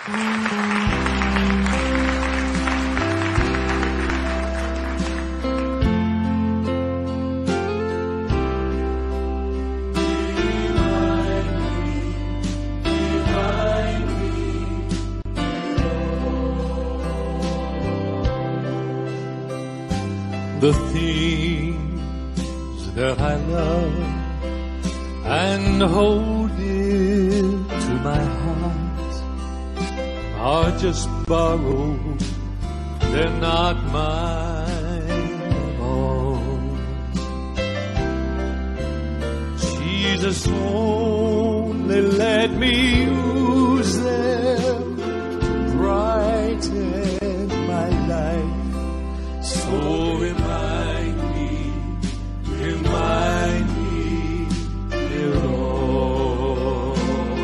The things that I love and hold dear to my heart are just borrowed, they're not mine own. Jesus only let me use them to brighten my life. So remind me, dear Lord.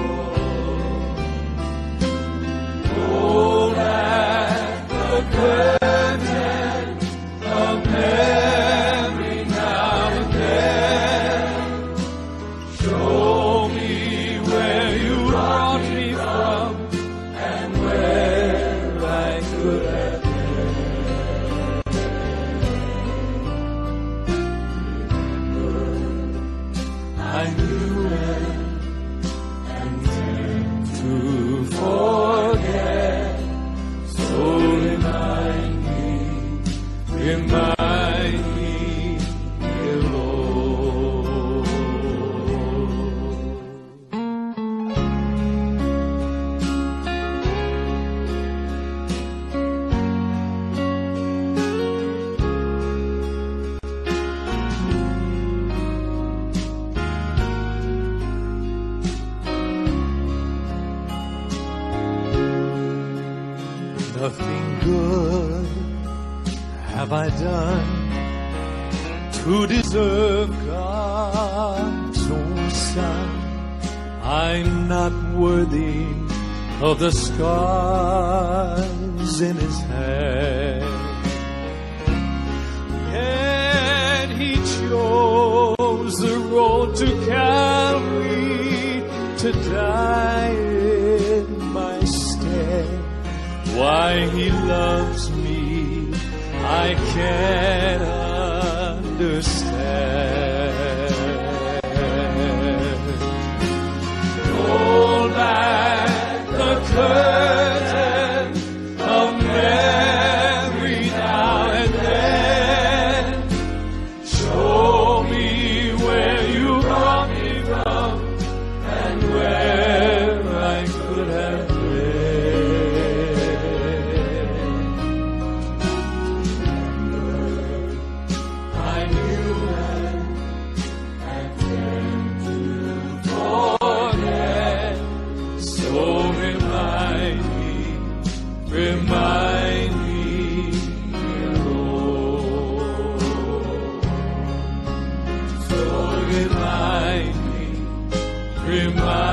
Hold at the curtain of memory now and then. Show me where you brought me from and where I could have been. I knew and tend to forget. So remind me, dear Lord. Nothing good have I done to deserve God's own Son. I'm not worthy of the scars in His hand. Yet He chose the road to Calvary to die in my stead. Why He loves me, I can't understand. Hold back the curtain of memory now and then. Show me where you brought me from and where I could have been. Remind me, Lord. So remind me,